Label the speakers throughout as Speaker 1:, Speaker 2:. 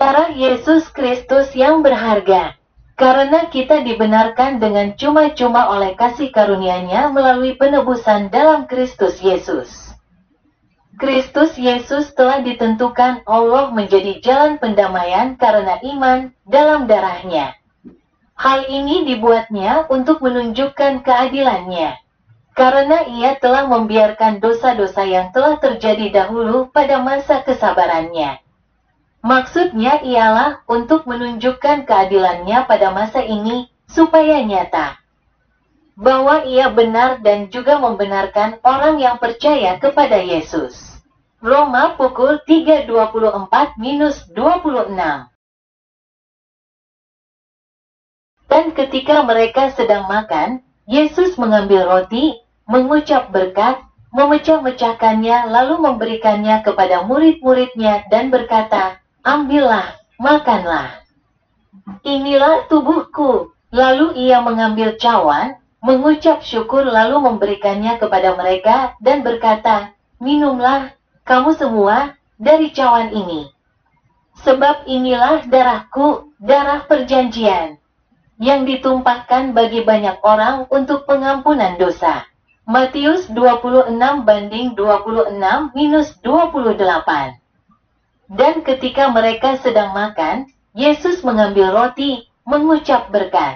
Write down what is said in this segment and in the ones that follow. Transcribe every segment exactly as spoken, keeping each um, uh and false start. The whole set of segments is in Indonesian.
Speaker 1: Darah Yesus Kristus yang berharga. Karena kita dibenarkan dengan cuma-cuma oleh kasih karunia-Nya melalui penebusan dalam Kristus Yesus. Kristus Yesus telah ditentukan Allah menjadi jalan pendamaian karena iman dalam darah-Nya. Hal ini dibuatnya untuk menunjukkan keadilan-Nya, karena Ia telah membiarkan dosa-dosa yang telah terjadi dahulu pada masa kesabaran-Nya. Maksudnya ialah untuk menunjukkan keadilan-Nya pada masa ini, supaya nyata bahwa Ia benar dan juga membenarkan orang yang percaya kepada Yesus. Roma pukul tiga dua puluh empat dua puluh enam. Dan ketika mereka sedang makan, Yesus mengambil roti, mengucap berkat, memecah-mecahkannya lalu memberikannya kepada murid-murid-Nya dan berkata, "Ambillah, makanlah. Inilah tubuhku." Lalu Ia mengambil cawan, mengucap syukur lalu memberikannya kepada mereka dan berkata, "Minumlah, kamu semua, dari cawan ini. Sebab inilah darahku, darah perjanjian, yang ditumpahkan bagi banyak orang untuk pengampunan dosa." Matius dua puluh enam banding dua puluh enam minus dua puluh delapan. Dan ketika mereka sedang makan, Yesus mengambil roti, mengucap berkat,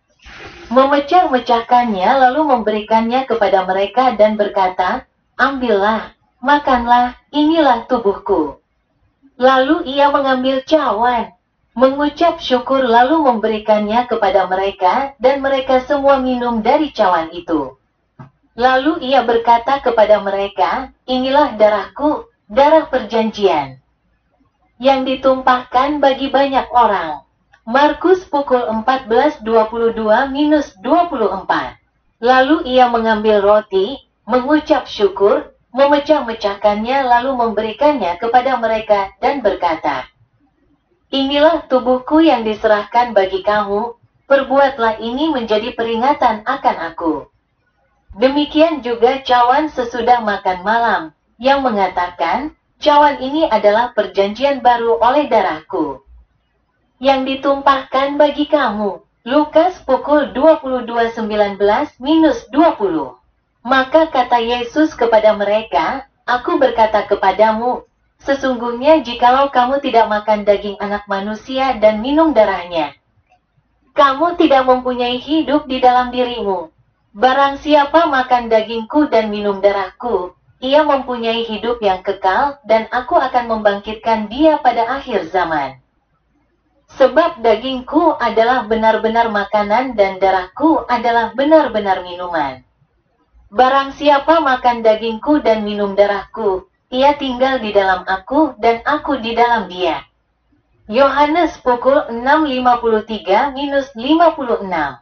Speaker 1: memecah-mecahkannya lalu memberikannya kepada mereka dan berkata, "Ambillah, makanlah, inilah tubuhku." Lalu Ia mengambil cawan, mengucap syukur lalu memberikannya kepada mereka dan mereka semua minum dari cawan itu. Lalu Ia berkata kepada mereka, "Inilah darahku, darah perjanjian, yang ditumpahkan bagi banyak orang." Markus pukul empat belas dua puluh dua minus dua puluh empat. Lalu Ia mengambil roti, mengucap syukur, memecah-mecahkannya lalu memberikannya kepada mereka dan berkata, "Inilah tubuhku yang diserahkan bagi kamu, perbuatlah ini menjadi peringatan akan aku." Demikian juga cawan sesudah makan malam, yang mengatakan, "Cawan ini adalah perjanjian baru oleh darahku, yang ditumpahkan bagi kamu." Lukas pukul dua puluh dua sembilan belas minus dua puluh. Maka kata Yesus kepada mereka, "Aku berkata kepadamu, sesungguhnya jikalau kamu tidak makan daging anak manusia dan minum darahnya, kamu tidak mempunyai hidup di dalam dirimu. Barang siapa makan dagingku dan minum darahku, ia mempunyai hidup yang kekal, dan aku akan membangkitkan dia pada akhir zaman. Sebab dagingku adalah benar-benar makanan dan darahku adalah benar-benar minuman. Barang siapa makan dagingku dan minum darahku, ia tinggal di dalam aku dan aku di dalam dia." Yohanes pukul enam lima puluh tiga minus lima puluh enam.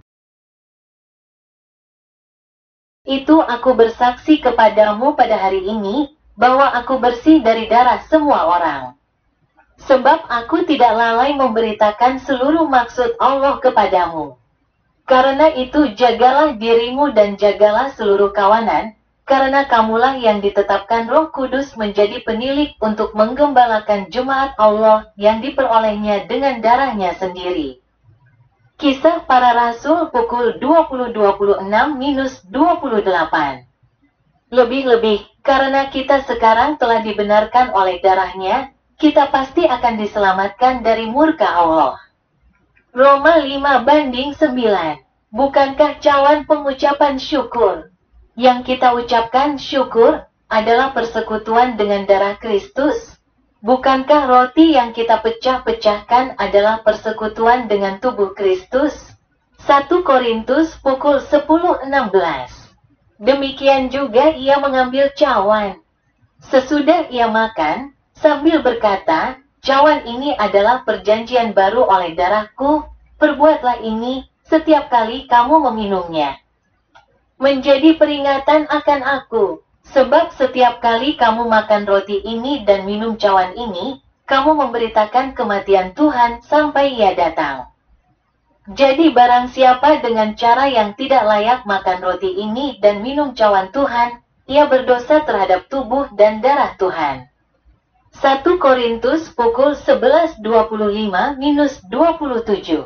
Speaker 1: "Itu aku bersaksi kepadamu pada hari ini, bahwa aku bersih dari darah semua orang. Sebab aku tidak lalai memberitakan seluruh maksud Allah kepadamu. Karena itu jagalah dirimu dan jagalah seluruh kawanan, karena kamulah yang ditetapkan Roh Kudus menjadi penilik untuk menggembalakan jemaat Allah yang diperolehnya dengan darahnya sendiri." Kisah Para Rasul pukul dua puluh dua puluh enam minus dua puluh delapan. Lebih-lebih, karena kita sekarang telah dibenarkan oleh darahnya, kita pasti akan diselamatkan dari murka Allah. Roma lima banding sembilan. Bukankah cawan pengucapan syukur, yang kita ucapkan syukur, adalah persekutuan dengan darah Kristus? Bukankah roti yang kita pecah-pecahkan adalah persekutuan dengan tubuh Kristus? satu Korintus pukul sepuluh enam belas. Demikian juga Ia mengambil cawan, sesudah Ia makan, sambil berkata, "Cawan ini adalah perjanjian baru oleh darahku, perbuatlah ini setiap kali kamu meminumnya, menjadi peringatan akan aku. Sebab setiap kali kamu makan roti ini dan minum cawan ini, kamu memberitakan kematian Tuhan sampai Ia datang. Jadi barang siapa dengan cara yang tidak layak makan roti ini dan minum cawan Tuhan, ia berdosa terhadap tubuh dan darah Tuhan. satu Korintus pukul sebelas dua puluh lima dua puluh tujuh.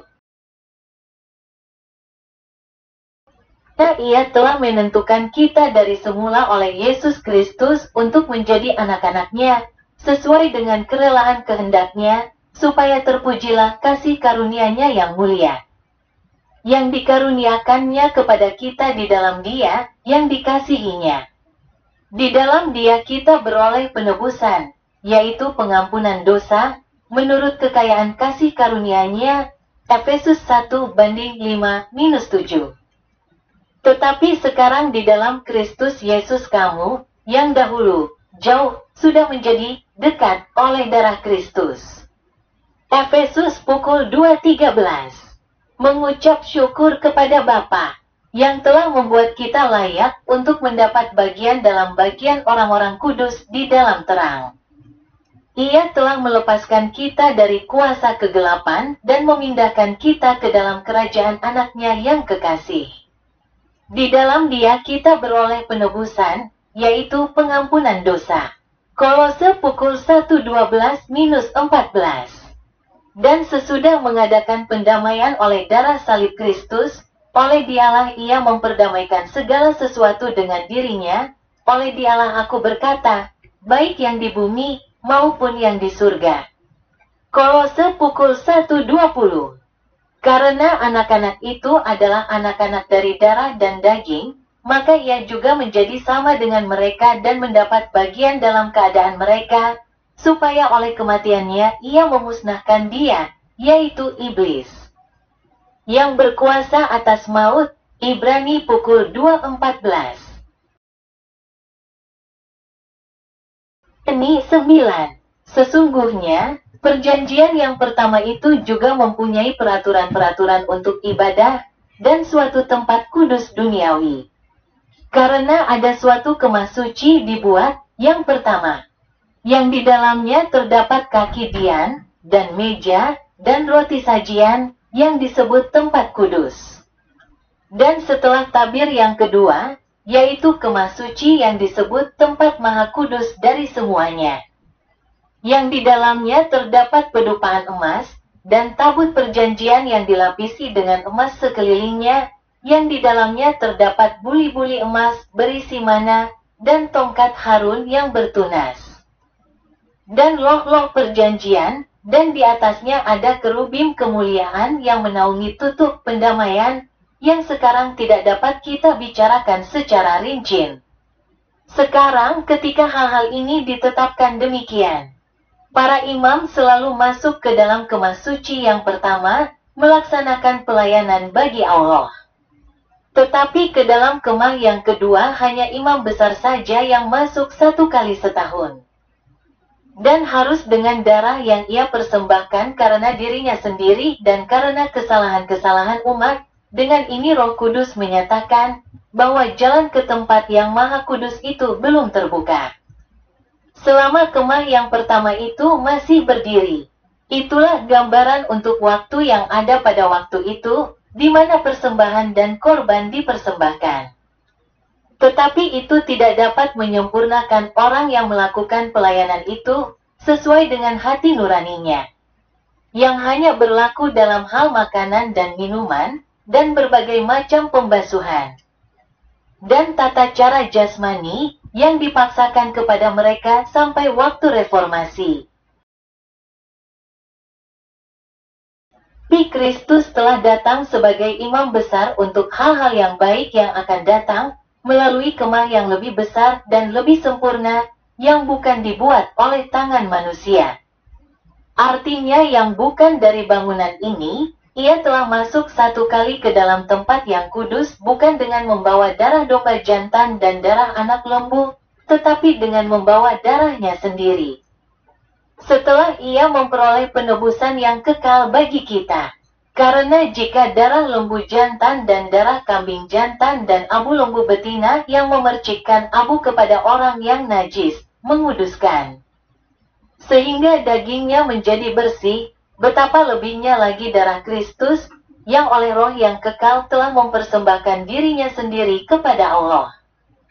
Speaker 1: Nah, Ia telah menentukan kita dari semula oleh Yesus Kristus untuk menjadi anak-anak-Nya, sesuai dengan kerelaan kehendak-Nya, supaya terpujilah kasih karunia-Nya yang mulia, yang dikaruniakan-Nya kepada kita di dalam Dia, yang dikasihi-Nya. Di dalam Dia kita beroleh penebusan, yaitu pengampunan dosa, menurut kekayaan kasih karunia-Nya, Efesus satu banding lima minus tujuh. Tetapi sekarang di dalam Kristus Yesus kamu, yang dahulu jauh, sudah menjadi dekat oleh darah Kristus. Efesus pukul dua tiga belas. Mengucap syukur kepada Bapa, yang telah membuat kita layak untuk mendapat bagian dalam bagian orang-orang kudus di dalam terang. Ia telah melepaskan kita dari kuasa kegelapan dan memindahkan kita ke dalam kerajaan anaknya yang kekasih. Di dalam Dia kita beroleh penebusan, yaitu pengampunan dosa. Kolose pukul satu dua belas minus empat belas. Dan sesudah mengadakan pendamaian oleh darah salib Kristus, oleh Dialah Ia memperdamaikan segala sesuatu dengan dirinya, oleh Dialah aku berkata, baik yang di bumi, maupun yang di surga. Kolose pukul satu dua puluh. Karena anak-anak itu adalah anak-anak dari darah dan daging, maka ia juga menjadi sama dengan mereka dan mendapat bagian dalam keadaan mereka, supaya oleh kematiannya ia memusnahkan dia, yaitu iblis, yang berkuasa atas maut. Ibrani pukul dua empat belas. Ini sembilan. Sesungguhnya, perjanjian yang pertama itu juga mempunyai peraturan-peraturan untuk ibadah dan suatu tempat kudus duniawi. Karena ada suatu kemah suci dibuat yang pertama, yang di dalamnya terdapat kaki dian, dan meja, dan roti sajian, yang disebut tempat kudus. Dan setelah tabir yang kedua, yaitu kemah suci yang disebut tempat maha kudus dari semuanya, yang di dalamnya terdapat pedupaan emas, dan tabut perjanjian yang dilapisi dengan emas sekelilingnya, yang di dalamnya terdapat buli-buli emas berisi mana, dan tongkat Harun yang bertunas, dan loh-loh perjanjian, dan di atasnya ada kerubim kemuliaan yang menaungi tutup pendamaian, yang sekarang tidak dapat kita bicarakan secara rinci. Sekarang ketika hal-hal ini ditetapkan demikian, para imam selalu masuk ke dalam kemah suci yang pertama, melaksanakan pelayanan bagi Allah. Tetapi ke dalam kemah yang kedua hanya imam besar saja yang masuk satu kali setahun. Dan harus dengan darah yang ia persembahkan karena dirinya sendiri dan karena kesalahan-kesalahan umat. Dengan ini Roh Kudus menyatakan bahwa jalan ke tempat yang maha kudus itu belum terbuka. Selama kemah yang pertama itu masih berdiri, itulah gambaran untuk waktu yang ada pada waktu itu, di mana persembahan dan korban dipersembahkan. Tetapi itu tidak dapat menyempurnakan orang yang melakukan pelayanan itu, sesuai dengan hati nuraninya, yang hanya berlaku dalam hal makanan dan minuman, dan berbagai macam pembasuhan, dan tata cara jasmani, yang dipaksakan kepada mereka sampai waktu reformasi. Pi Kristus telah datang sebagai imam besar untuk hal-hal yang baik yang akan datang, melalui kemah yang lebih besar dan lebih sempurna, yang bukan dibuat oleh tangan manusia. Artinya yang bukan dari bangunan ini, ia telah masuk satu kali ke dalam tempat yang kudus bukan dengan membawa darah domba jantan dan darah anak lembu, tetapi dengan membawa darahnya sendiri. Setelah ia memperoleh penebusan yang kekal bagi kita. Karena jika darah lembu jantan dan darah kambing jantan dan abu lembu betina yang memercikkan abu kepada orang yang najis, menguduskan, sehingga dagingnya menjadi bersih, betapa lebihnya lagi darah Kristus, yang oleh Roh yang kekal telah mempersembahkan dirinya sendiri kepada Allah.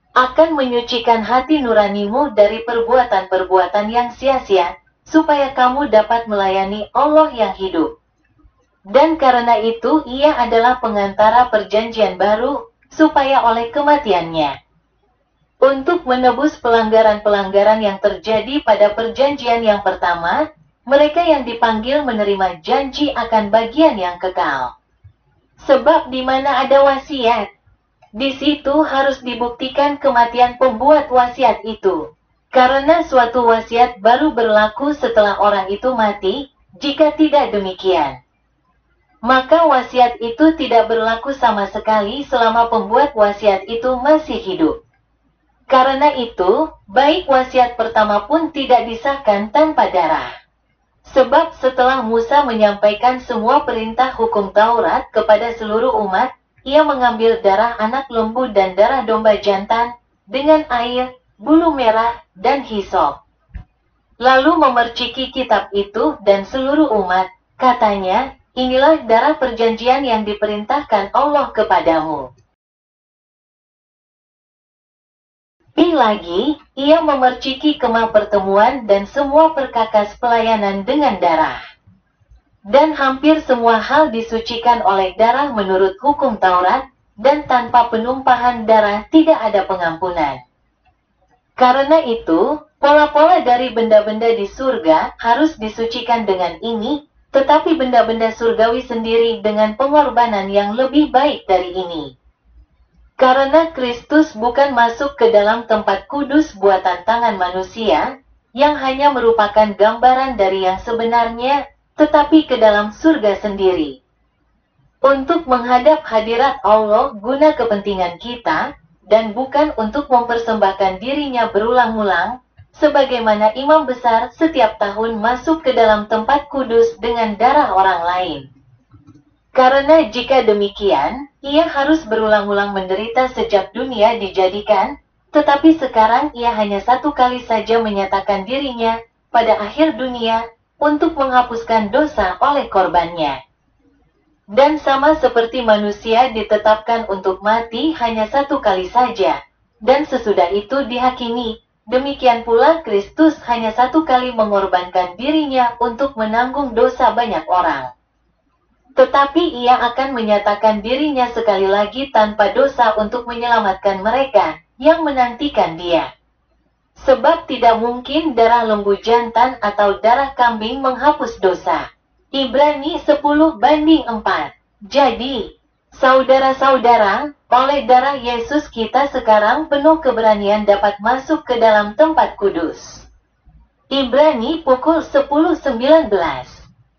Speaker 1: akan menyucikan hati nuranimu dari perbuatan-perbuatan yang sia-sia, supaya kamu dapat melayani Allah yang hidup. Dan karena itu ia adalah pengantara perjanjian baru, supaya oleh kematiannya, untuk menebus pelanggaran-pelanggaran yang terjadi pada perjanjian yang pertama, mereka yang dipanggil menerima janji akan bagian yang kekal. Sebab di mana ada wasiat, di situ harus dibuktikan kematian pembuat wasiat itu. Karena suatu wasiat baru berlaku setelah orang itu mati, jika tidak demikian, maka wasiat itu tidak berlaku sama sekali selama pembuat wasiat itu masih hidup. Karena itu, baik wasiat pertama pun tidak disahkan tanpa darah. Sebab setelah Musa menyampaikan semua perintah hukum Taurat kepada seluruh umat, ia mengambil darah anak lembu dan darah domba jantan, dengan air, bulu merah, dan hisop. Lalu memerciki kitab itu dan seluruh umat, katanya, inilah darah perjanjian yang diperintahkan Allah kepadamu. Lebih lagi, ia memerciki kemah pertemuan dan semua perkakas pelayanan dengan darah. Dan hampir semua hal disucikan oleh darah menurut hukum Taurat, dan tanpa penumpahan darah tidak ada pengampunan. Karena itu, pola-pola dari benda-benda di surga harus disucikan dengan ini, tetapi benda-benda surgawi sendiri dengan pengorbanan yang lebih baik dari ini. Karena Kristus bukan masuk ke dalam tempat kudus buatan tangan manusia, yang hanya merupakan gambaran dari yang sebenarnya, tetapi ke dalam surga sendiri. Untuk menghadap hadirat Allah guna kepentingan kita, dan bukan untuk mempersembahkan dirinya berulang-ulang, sebagaimana imam besar setiap tahun masuk ke dalam tempat kudus dengan darah orang lain. Karena jika demikian, ia harus berulang-ulang menderita sejak dunia dijadikan, tetapi sekarang ia hanya satu kali saja menyatakan dirinya pada akhir dunia untuk menghapuskan dosa oleh korbannya. Dan sama seperti manusia ditetapkan untuk mati hanya satu kali saja, dan sesudah itu dihakimi, demikian pula Kristus hanya satu kali mengorbankan dirinya untuk menanggung dosa banyak orang. Tetapi ia akan menyatakan dirinya sekali lagi tanpa dosa untuk menyelamatkan mereka yang menantikan dia. Sebab tidak mungkin darah lembu jantan atau darah kambing menghapus dosa. Ibrani sepuluh banding empat. Jadi, saudara-saudara, oleh darah Yesus kita sekarang penuh keberanian dapat masuk ke dalam tempat kudus. Ibrani pukul sepuluh sembilan belas.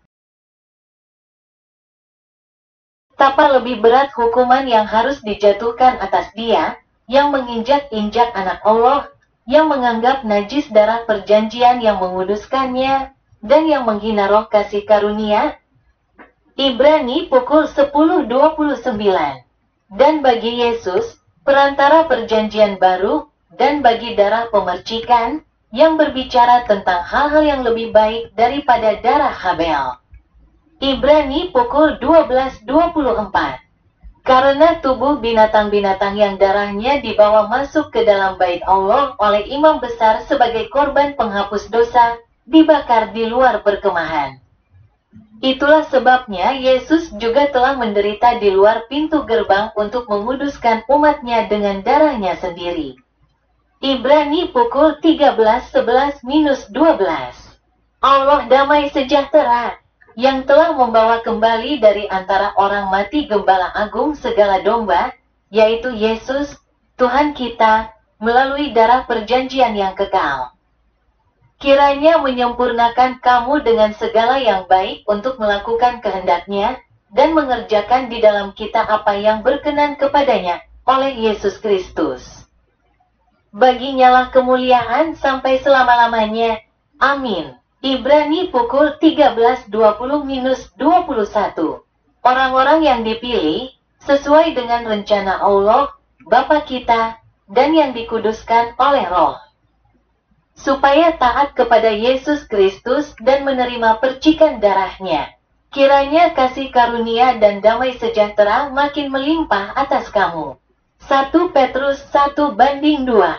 Speaker 1: Betapa lebih berat hukuman yang harus dijatuhkan atas dia, yang menginjak-injak anak Allah, yang menganggap najis darah perjanjian yang menguduskannya, dan yang menghina roh kasih karunia. Ibrani pukul sepuluh dua puluh sembilan. Dan bagi Yesus, perantara perjanjian baru, dan bagi darah pemercikan, yang berbicara tentang hal-hal yang lebih baik daripada darah Habel. Ibrani pukul dua belas dua puluh empat. Karena tubuh binatang-binatang yang darahnya dibawa masuk ke dalam bait Allah oleh imam besar sebagai korban penghapus dosa, dibakar di luar perkemahan. Itulah sebabnya Yesus juga telah menderita di luar pintu gerbang untuk menguduskan umatnya dengan darahnya sendiri. Ibrani pukul tiga belas sebelas dua belas. Allah damai sejahtera, yang telah membawa kembali dari antara orang mati Gembala Agung segala domba, yaitu Yesus, Tuhan kita, melalui darah perjanjian yang kekal. Kiranya menyempurnakan kamu dengan segala yang baik untuk melakukan kehendak-Nya, dan mengerjakan di dalam kita apa yang berkenan kepadanya, oleh Yesus Kristus. Baginyalah kemuliaan sampai selama-lamanya. Amin. Ibrani pukul tiga belas dua puluh dua puluh satu. Orang-orang yang dipilih, sesuai dengan rencana Allah, Bapa kita, dan yang dikuduskan oleh Roh, supaya taat kepada Yesus Kristus dan menerima percikan darahnya. Kiranya kasih karunia dan damai sejahtera makin melimpah atas kamu, satu Petrus satu banding dua.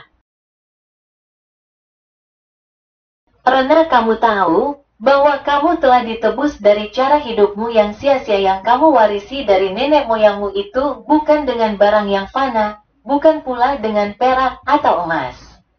Speaker 1: Karena kamu tahu bahwa kamu telah ditebus dari cara hidupmu yang sia-sia yang kamu warisi dari nenek moyangmu itu, bukan dengan barang yang fana, bukan pula dengan perak atau emas,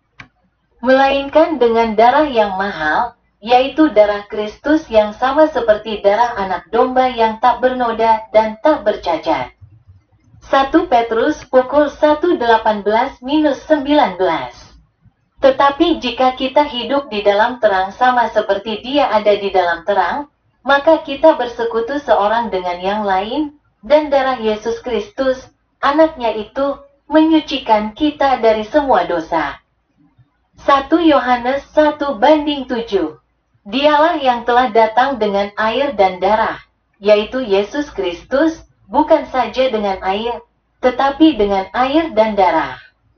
Speaker 1: melainkan dengan darah yang mahal, yaitu darah Kristus yang sama seperti darah anak domba yang tak bernoda dan tak bercacat. satu Petrus pukul satu delapan belas sembilan belas. Tetapi jika kita hidup di dalam terang sama seperti Dia ada di dalam terang, maka kita bersekutu seorang dengan yang lain, dan darah Yesus Kristus, Anaknya itu, menyucikan kita dari semua dosa. satu Yohanes satu banding tujuh. Dialah yang telah datang dengan air dan darah, yaitu Yesus Kristus, bukan saja dengan air, tetapi dengan air dan darah.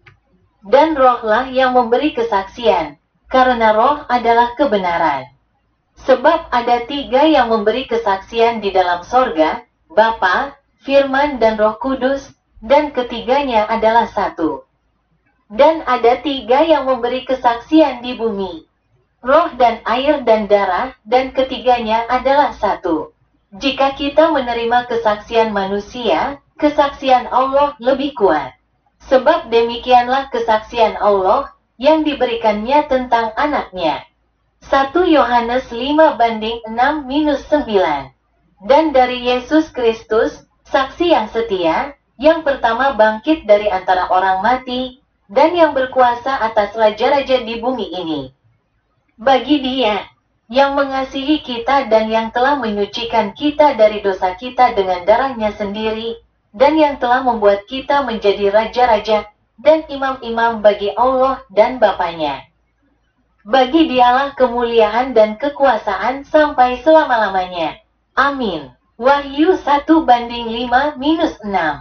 Speaker 1: Dan rohlah yang memberi kesaksian, karena roh adalah kebenaran. Sebab ada tiga yang memberi kesaksian di dalam sorga, Bapa, Firman dan Roh Kudus, dan ketiganya adalah satu. Dan ada tiga yang memberi kesaksian di bumi, roh dan air dan darah, dan ketiganya adalah satu. Jika kita menerima kesaksian manusia, kesaksian Allah lebih kuat. Sebab demikianlah kesaksian Allah yang diberikannya tentang anaknya. satu Yohanes lima banding enam minus sembilan. Dan dari Yesus Kristus, saksi yang setia, yang pertama bangkit dari antara orang mati, dan yang berkuasa atas raja-raja di bumi ini. Bagi Dia, yang mengasihi kita dan yang telah menyucikan kita dari dosa kita dengan darahnya sendiri, dan yang telah membuat kita menjadi raja-raja dan imam-imam bagi Allah dan Bapanya. Bagi Dialah kemuliaan dan kekuasaan sampai selama-lamanya. Amin. Wahyu satu banding lima minus enam.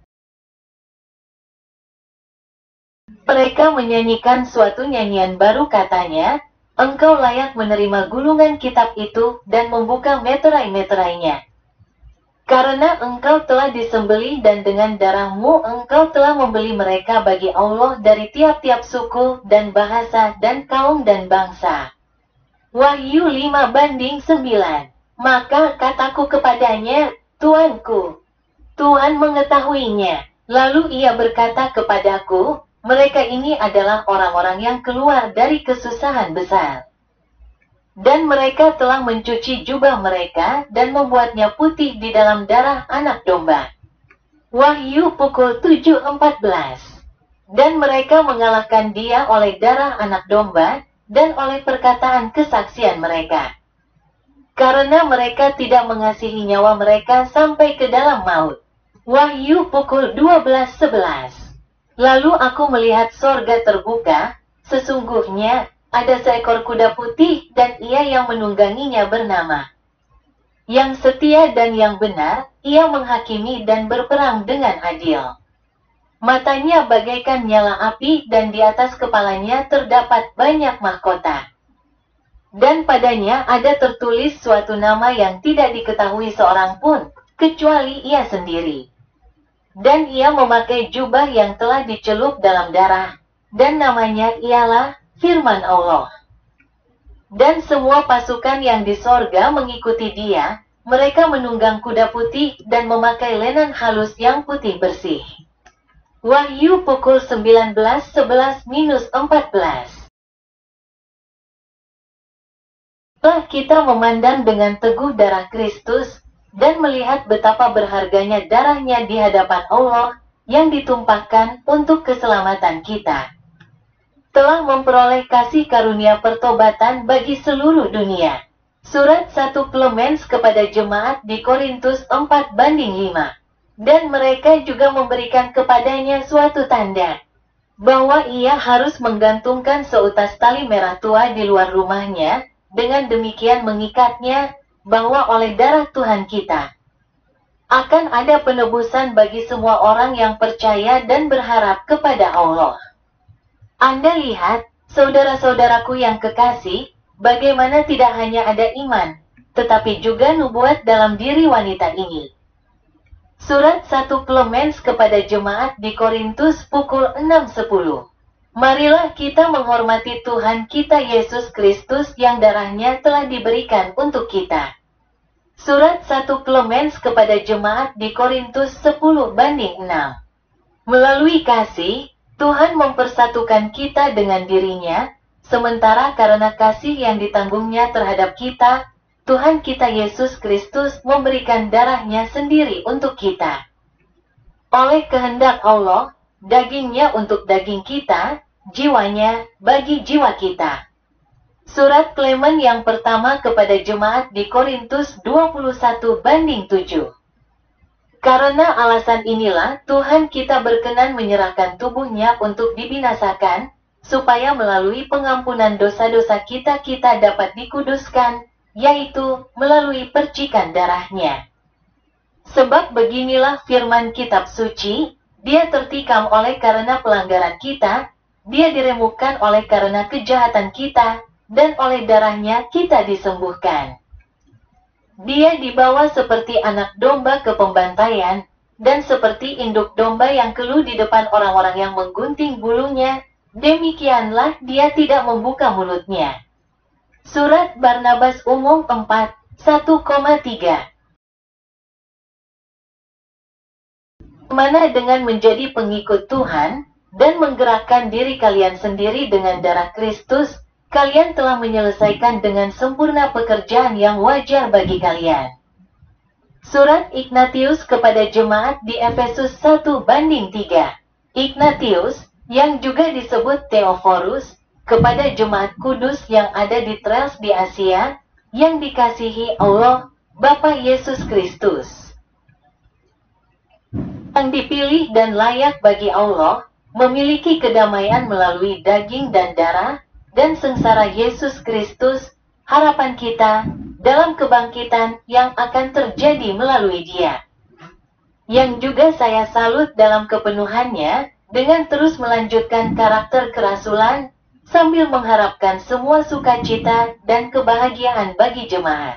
Speaker 1: Mereka menyanyikan suatu nyanyian baru, katanya, Engkau layak menerima gulungan kitab itu dan membuka meterai-meterainya. Karena engkau telah disembelih dan dengan darahmu engkau telah membeli mereka bagi Allah dari tiap-tiap suku dan bahasa dan kaum dan bangsa. Wahyu lima banding sembilan. Maka kataku kepadanya, Tuanku, Tuhan mengetahuinya. Lalu ia berkata kepadaku, mereka ini adalah orang-orang yang keluar dari kesusahan besar. Dan mereka telah mencuci jubah mereka dan membuatnya putih di dalam darah anak domba. Wahyu pukul tujuh empat belas. Dan mereka mengalahkan dia oleh darah anak domba dan oleh perkataan kesaksian mereka. Karena mereka tidak mengasihi nyawa mereka sampai ke dalam maut. Wahyu pukul dua belas sebelas. Lalu aku melihat sorga terbuka, sesungguhnya ada seekor kuda putih dan ia yang menungganginya bernama Yang Setia dan Yang Benar, ia menghakimi dan berperang dengan adil. Matanya bagaikan nyala api dan di atas kepalanya terdapat banyak mahkota. Dan padanya ada tertulis suatu nama yang tidak diketahui seorang pun, kecuali ia sendiri. Dan ia memakai jubah yang telah dicelup dalam darah, dan namanya ialah Firman Allah. Dan semua pasukan yang di sorga mengikuti dia, mereka menunggang kuda putih dan memakai lenan halus yang putih bersih. Wahyu pukul sembilan belas sebelas minus empat belas. Setelah kita memandang dengan teguh darah Kristus, dan melihat betapa berharganya darahnya di hadapan Allah, yang ditumpahkan untuk keselamatan kita, telah memperoleh kasih karunia pertobatan bagi seluruh dunia. Surat satu Clemens kepada jemaat di Korintus empat banding lima. Dan mereka juga memberikan kepadanya suatu tanda, bahwa ia harus menggantungkan seutas tali merah tua di luar rumahnya, dengan demikian mengikatnya, bahwa oleh darah Tuhan kita akan ada penebusan bagi semua orang yang percaya dan berharap kepada Allah. Anda lihat, saudara-saudaraku yang kekasih, bagaimana tidak hanya ada iman, tetapi juga nubuat dalam diri wanita ini. Surat satu Klemens kepada jemaat di Korintus pukul enam sepuluh. Marilah kita menghormati Tuhan kita Yesus Kristus yang darahnya telah diberikan untuk kita. Surat satu Klemens kepada jemaat di Korintus sepuluh banding enam. Melalui kasih, Tuhan mempersatukan kita dengan dirinya, sementara karena kasih yang ditanggungnya terhadap kita, Tuhan kita Yesus Kristus memberikan darahnya sendiri untuk kita. Oleh kehendak Allah, dagingnya untuk daging kita, jiwanya bagi jiwa kita. Surat Klemen yang pertama kepada jemaat di Korintus dua puluh satu banding tujuh. Karena alasan inilah Tuhan kita berkenan menyerahkan tubuhnya untuk dibinasakan, supaya melalui pengampunan dosa-dosa kita kita dapat dikuduskan, yaitu melalui percikan darahnya. Sebab beginilah firman kitab suci, dia tertikam oleh karena pelanggaran kita, dia diremukkan oleh karena kejahatan kita, dan oleh darahnya kita disembuhkan. Dia dibawa seperti anak domba ke pembantaian, dan seperti induk domba yang keluh di depan orang-orang yang menggunting bulunya, demikianlah dia tidak membuka mulutnya. Surat Barnabas Umum empat, satu koma tiga. Mana dengan menjadi pengikut Tuhan, dan menggerakkan diri kalian sendiri dengan darah Kristus, kalian telah menyelesaikan dengan sempurna pekerjaan yang wajar bagi kalian. Surat Ignatius kepada jemaat di Efesus satu banding tiga. Ignatius, yang juga disebut Theophorus, kepada jemaat kudus yang ada di Trels di Asia, yang dikasihi Allah, Bapa Yesus Kristus. Yang dipilih dan layak bagi Allah, memiliki kedamaian melalui daging dan darah, dan sengsara Yesus Kristus, harapan kita, dalam kebangkitan yang akan terjadi melalui Dia. Yang juga saya salut dalam kepenuhannya, dengan terus melanjutkan karakter kerasulan, sambil mengharapkan semua sukacita dan kebahagiaan bagi jemaat.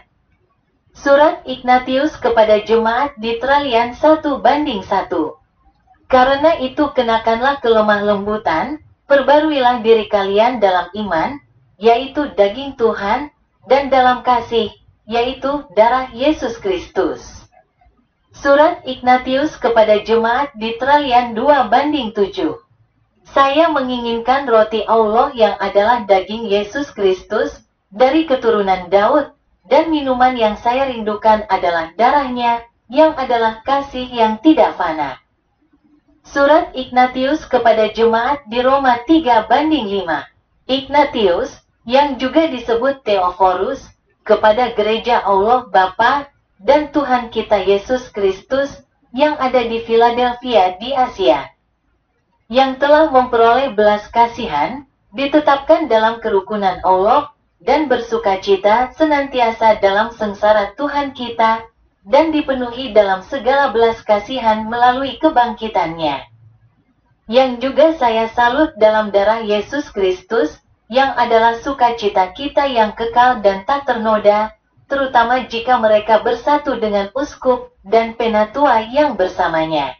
Speaker 1: Surat Ignatius kepada jemaat di Tralian satu banding satu. Karena itu kenakanlah kelemah lembutan, perbaruilah diri kalian dalam iman, yaitu daging Tuhan, dan dalam kasih, yaitu darah Yesus Kristus. Surat Ignatius kepada jemaat di Tralian dua banding tujuh. Saya menginginkan roti Allah yang adalah daging Yesus Kristus, dari keturunan Daud, dan minuman yang saya rindukan adalah darahnya, yang adalah kasih yang tidak fana. Surat Ignatius kepada jemaat di Roma tiga banding lima. Ignatius, yang juga disebut Theophorus, kepada gereja Allah Bapa dan Tuhan kita Yesus Kristus, yang ada di Philadelphia di Asia, yang telah memperoleh belas kasihan, ditetapkan dalam kerukunan Allah, dan bersukacita senantiasa dalam sengsara Tuhan kita, dan dipenuhi dalam segala belas kasihan melalui kebangkitannya. Yang juga saya salut dalam darah Yesus Kristus, yang adalah sukacita kita yang kekal dan tak ternoda, terutama jika mereka bersatu dengan uskup dan penatua yang bersamanya.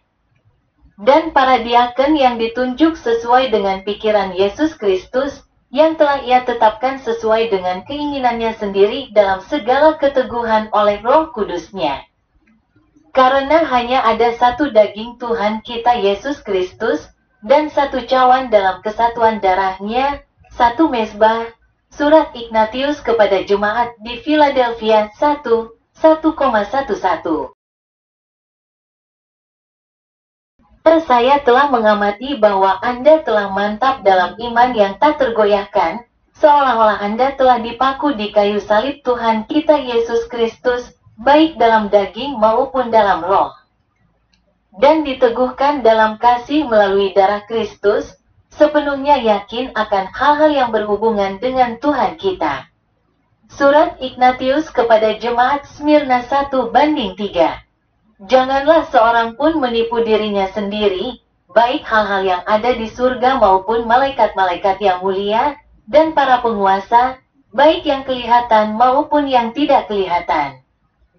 Speaker 1: Dan para diaken yang ditunjuk sesuai dengan pikiran Yesus Kristus, yang telah Ia tetapkan sesuai dengan keinginannya sendiri dalam segala keteguhan oleh Roh Kudusnya. Karena hanya ada satu daging Tuhan kita Yesus Kristus, dan satu cawan dalam kesatuan darahnya, satu mezbah. Surat Ignatius kepada jemaat di Philadelphia satu, satu koma sebelas. Saya telah mengamati bahwa Anda telah mantap dalam iman yang tak tergoyahkan, seolah-olah Anda telah dipaku di kayu salib Tuhan kita Yesus Kristus, baik dalam daging maupun dalam roh, dan diteguhkan dalam kasih melalui darah Kristus, sepenuhnya yakin akan hal-hal yang berhubungan dengan Tuhan kita. Surat Ignatius kepada jemaat Smyrna satu banding tiga. Janganlah seorang pun menipu dirinya sendiri, baik hal-hal yang ada di surga maupun malaikat-malaikat yang mulia, dan para penguasa, baik yang kelihatan maupun yang tidak kelihatan.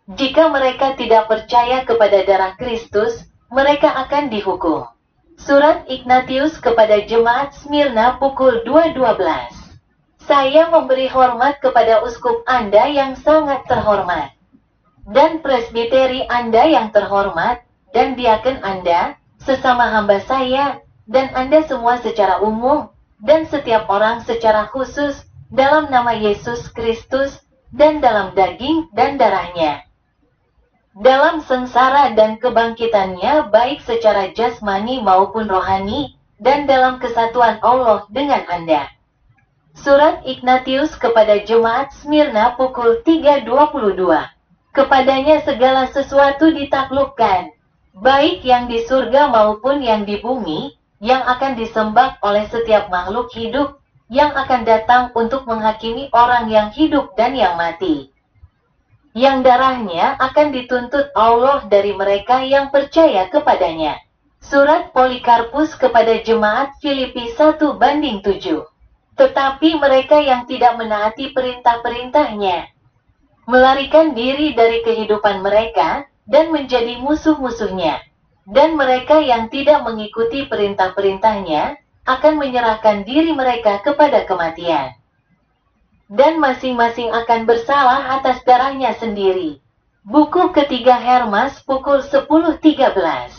Speaker 1: Jika mereka tidak percaya kepada darah Kristus, mereka akan dihukum. Surat Ignatius kepada Jemaat Smyrna pukul dua dua belas. Saya memberi hormat kepada uskup Anda yang sangat terhormat, dan presbiteri Anda yang terhormat, dan diaken Anda, sesama hamba saya, dan Anda semua secara umum, dan setiap orang secara khusus, dalam nama Yesus Kristus, dan dalam daging dan darahnya. Dalam sengsara dan kebangkitannya baik secara jasmani maupun rohani, dan dalam kesatuan Allah dengan Anda. Surat Ignatius kepada Jemaat Smyrna pukul tiga dua puluh dua. Kepadanya segala sesuatu ditaklukkan, baik yang di surga maupun yang di bumi, yang akan disembah oleh setiap makhluk hidup, yang akan datang untuk menghakimi orang yang hidup dan yang mati. Yang darahnya akan dituntut Allah dari mereka yang percaya kepadanya. Surat Polikarpus kepada Jemaat Filipi satu banding tujuh. Tetapi mereka yang tidak menaati perintah-perintahnya, melarikan diri dari kehidupan mereka, dan menjadi musuh-musuhnya. Dan mereka yang tidak mengikuti perintah-perintahnya, akan menyerahkan diri mereka kepada kematian. Dan masing-masing akan bersalah atas darahnya sendiri. Buku ketiga Hermas pukul sepuluh tiga belas.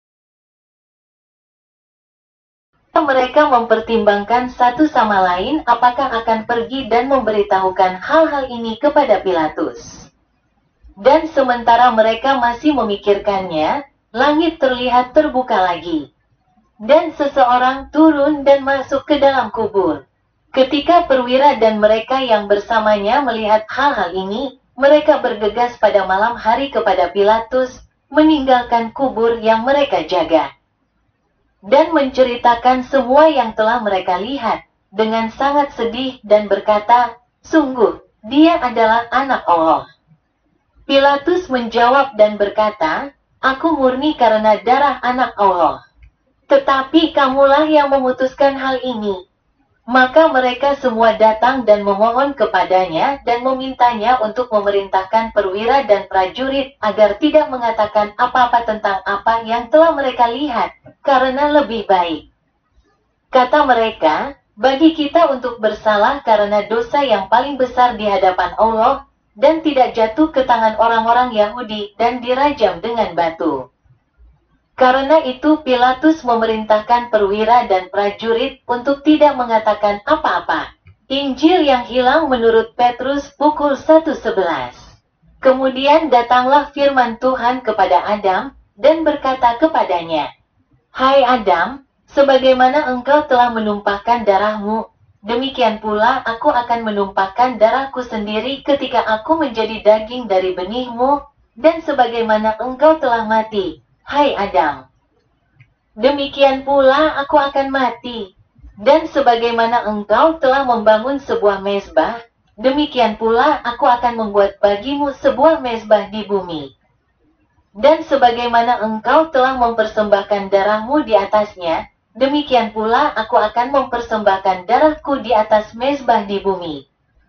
Speaker 1: Mereka mempertimbangkan satu sama lain apakah akan pergi dan memberitahukan hal-hal ini kepada Pilatus. Dan sementara mereka masih memikirkannya, langit terlihat terbuka lagi. Dan seseorang turun dan masuk ke dalam kubur. Ketika perwira dan mereka yang bersamanya melihat hal-hal ini, mereka bergegas pada malam hari kepada Pilatus, meninggalkan kubur yang mereka jaga, dan menceritakan semua yang telah mereka lihat, dengan sangat sedih dan berkata, "Sungguh, dia adalah anak Allah." Pilatus menjawab dan berkata, "Aku murni karena darah anak Allah. Tetapi kamulah yang memutuskan hal ini." Maka mereka semua datang dan memohon kepadanya dan memintanya untuk memerintahkan perwira dan prajurit agar tidak mengatakan apa-apa tentang apa yang telah mereka lihat, karena lebih baik, kata mereka, bagi kita untuk bersalah karena dosa yang paling besar di hadapan Allah, dan tidak jatuh ke tangan orang-orang Yahudi dan dirajam dengan batu. Karena itu Pilatus memerintahkan perwira dan prajurit untuk tidak mengatakan apa-apa. Injil yang hilang menurut Petrus pukul satu sebelas. Kemudian datanglah firman Tuhan kepada Adam, dan berkata kepadanya, "Hai Adam, sebagaimana engkau telah menumpahkan darahmu, demikian pula aku akan menumpahkan darahku sendiri ketika aku menjadi daging dari benihmu, dan sebagaimana engkau telah mati, hai Adam, demikian pula aku akan mati. Dan sebagaimana engkau telah membangun sebuah mezbah, demikian pula aku akan membuat bagimu sebuah mezbah di bumi. Dan sebagaimana engkau telah mempersembahkan darahmu di atasnya, demikian pula aku akan mempersembahkan darahku di atas mezbah di bumi.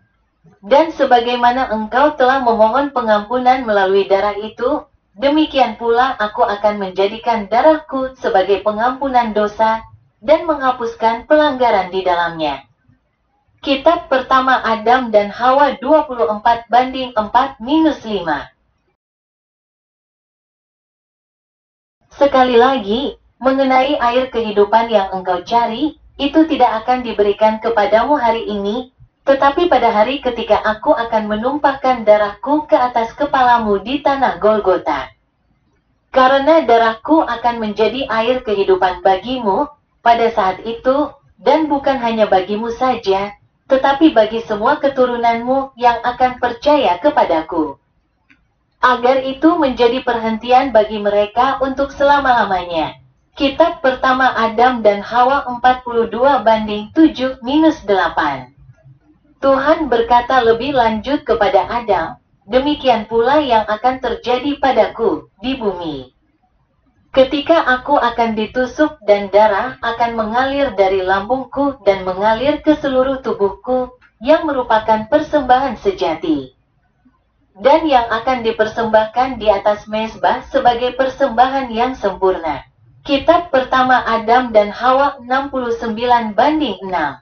Speaker 1: Dan sebagaimana engkau telah memohon pengampunan melalui darah itu, demikian pula aku akan menjadikan darahku sebagai pengampunan dosa dan menghapuskan pelanggaran di dalamnya." Kitab pertama Adam dan Hawa dua puluh empat banding empat minus lima. Sekali lagi, mengenai air kehidupan yang engkau cari, itu tidak akan diberikan kepadamu hari ini, tetapi pada hari ketika aku akan menumpahkan darahku ke atas kepalamu di tanah Golgota. Karena darahku akan menjadi air kehidupan bagimu pada saat itu, dan bukan hanya bagimu saja, tetapi bagi semua keturunanmu yang akan percaya kepadaku. Agar itu menjadi perhentian bagi mereka untuk selama-lamanya. Kitab pertama Adam dan Hawa empat puluh dua banding tujuh minus delapan. Tuhan berkata lebih lanjut kepada Adam, "Demikian pula yang akan terjadi padaku di bumi. Ketika aku akan ditusuk dan darah akan mengalir dari lambungku dan mengalir ke seluruh tubuhku, yang merupakan persembahan sejati. dan yang akan dipersembahkan di atas mezbah sebagai persembahan yang sempurna. Kitab pertama Adam dan Hawa enam puluh sembilan banding enam.